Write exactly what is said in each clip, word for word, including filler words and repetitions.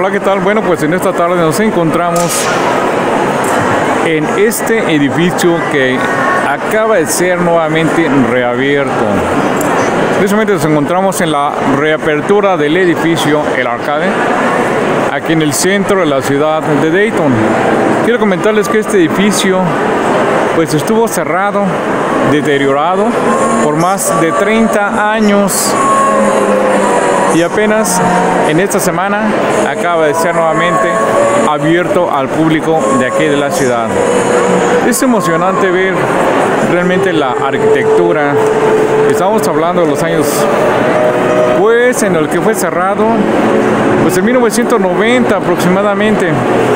Hola, ¿qué tal? Bueno, pues en esta tarde nos encontramos en este edificio que acaba de ser nuevamente reabierto. Precisamente nos encontramos en la reapertura del edificio El Arcade, aquí en el centro de la ciudad de Dayton. Quiero comentarles que este edificio pues estuvo cerrado, deteriorado por más de treinta años. Y apenas en esta semana acaba de ser nuevamente abierto al público de aquí de la ciudad. Es emocionante ver realmente la arquitectura. Estamos hablando de los años pues en el que fue cerrado, pues en mil novecientos noventa aproximadamente.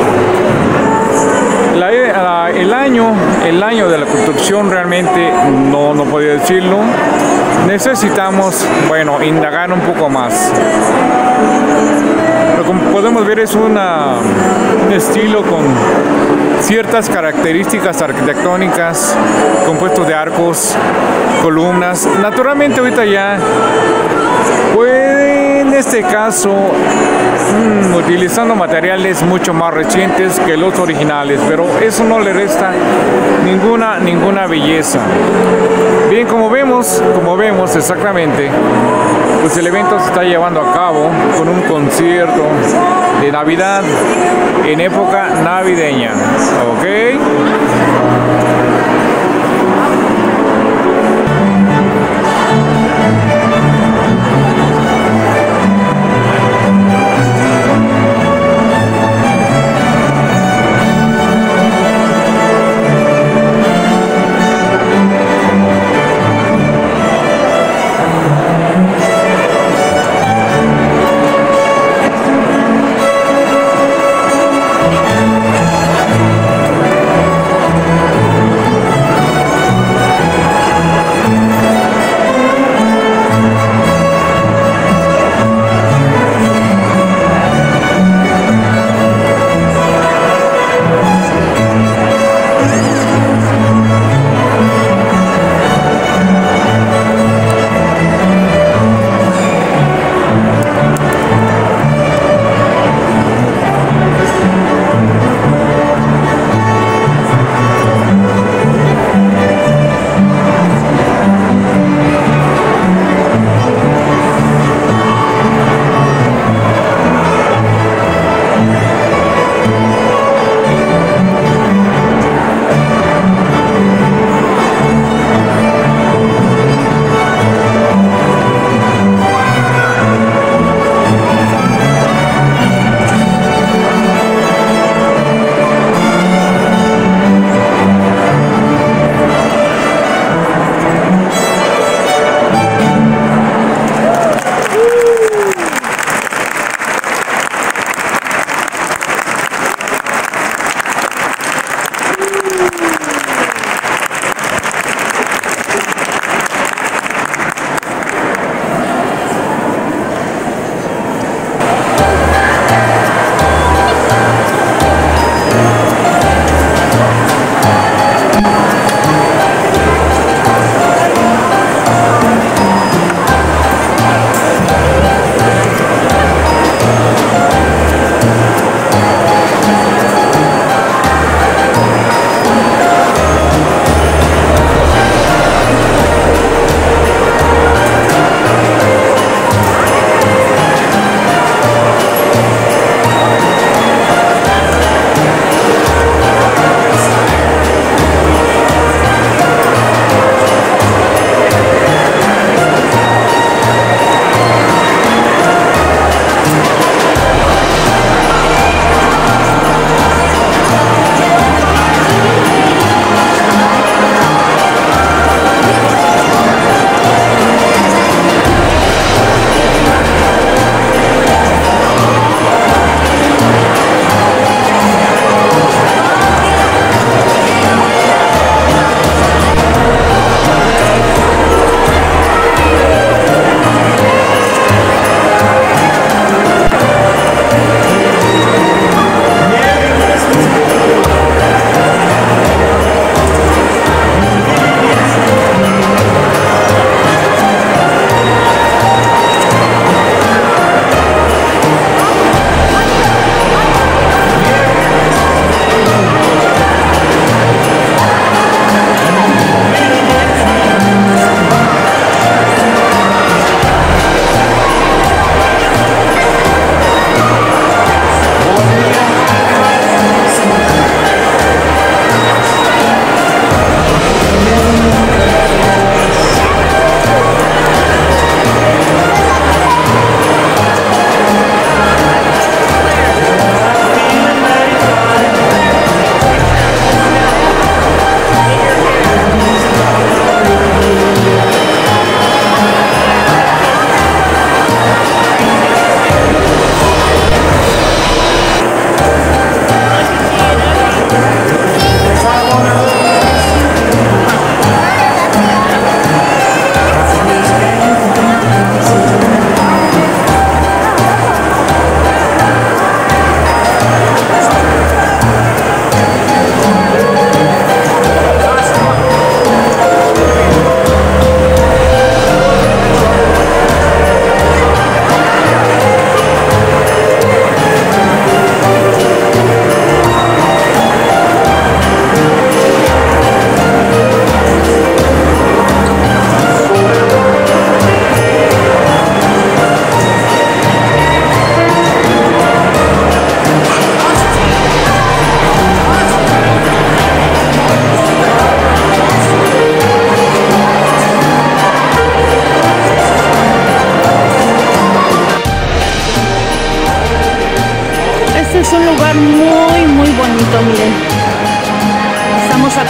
La, la, el año el año de la construcción realmente no, no podía decirlo. Necesitamos, bueno, indagar un poco más. Lo que podemos ver es una, un estilo con ciertas características arquitectónicas, compuestos de arcos, columnas. Naturalmente ahorita ya puede, en este caso, mmm, utilizando materiales mucho más recientes que los originales, pero eso no le resta ninguna, ninguna belleza. Bien, como vemos, como vemos exactamente, pues el evento se está llevando a cabo con un concierto de Navidad en época navideña, ¿ok?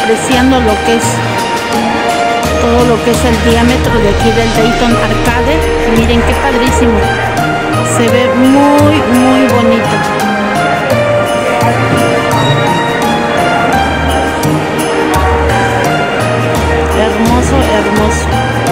apreciando lo que es todo lo que es el diámetro de aquí del Dayton Arcade. Miren qué padrísimo, se ve muy muy bonito. Hermoso, hermoso.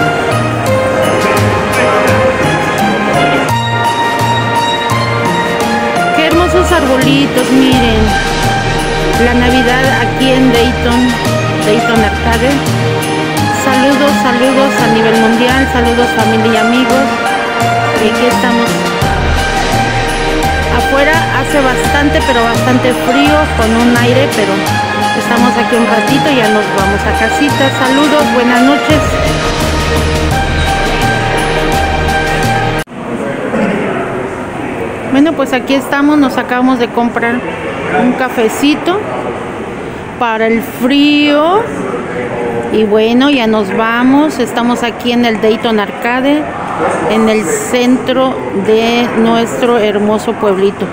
Qué hermosos arbolitos, miren. La Navidad aquí en Dayton, Dayton Arcade. Saludos, saludos a nivel mundial, saludos familia y amigos. Y aquí estamos. Afuera hace bastante, pero bastante frío, con un aire, pero estamos aquí un ratito y ya nos vamos a casita. Saludos, buenas noches. Bueno, pues aquí estamos, nos acabamos de comprar un cafecito para el frío. Y bueno, ya nos vamos. Estamos aquí en el Dayton Arcade, en el centro de nuestro hermoso pueblito.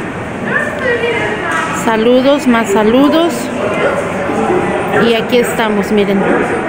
Saludos, más saludos. Y aquí estamos, miren.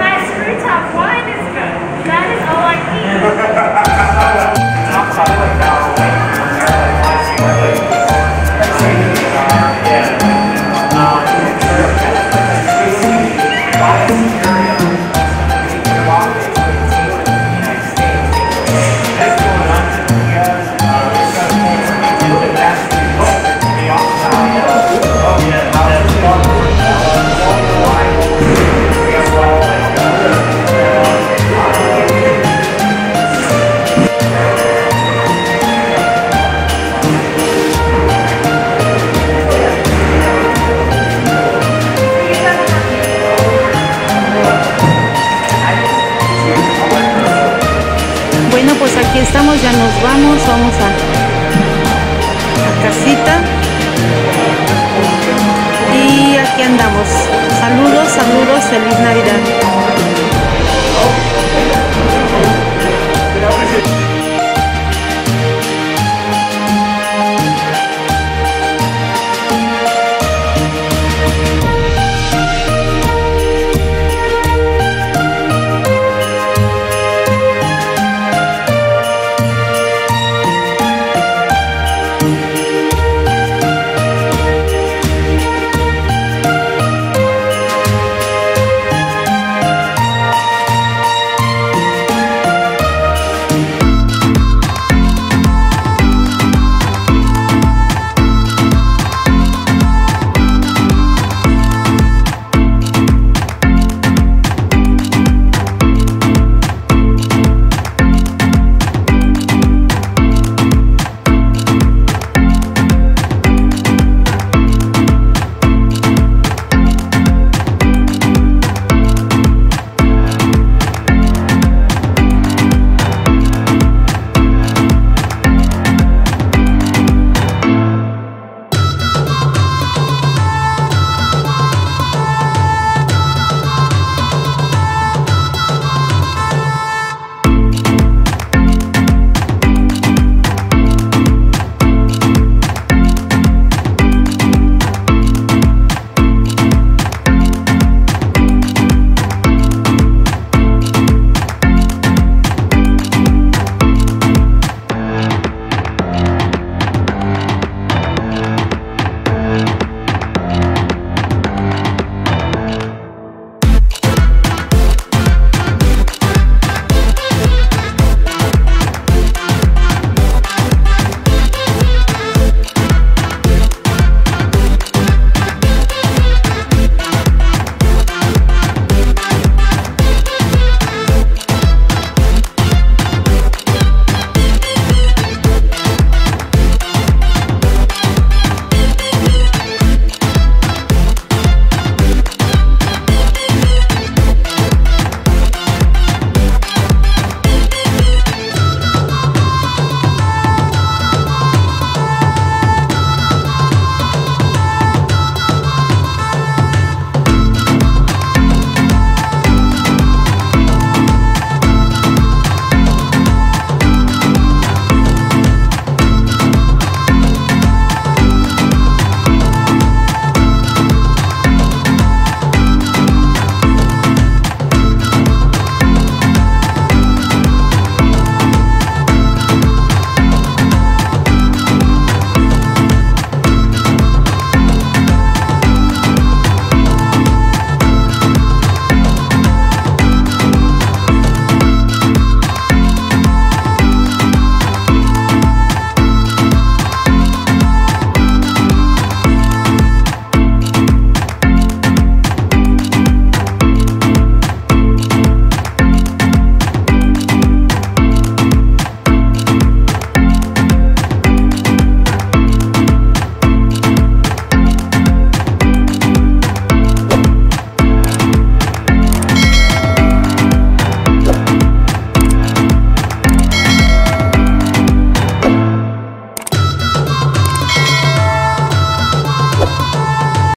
Bueno, pues aquí estamos, ya nos vamos, vamos a, a casita. Y aquí andamos. Saludos, saludos, feliz Navidad.